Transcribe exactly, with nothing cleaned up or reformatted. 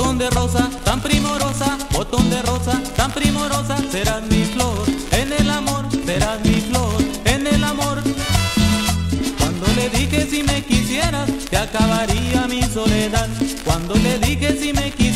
botón de rosa, tan primorosa, botón de rosa, tan primorosa, serás mi flor, en el amor, serás mi flor, en el amor. Cuando le dije si me quisieras, se acabaría mi soledad. Cuando le dije si me quisieras,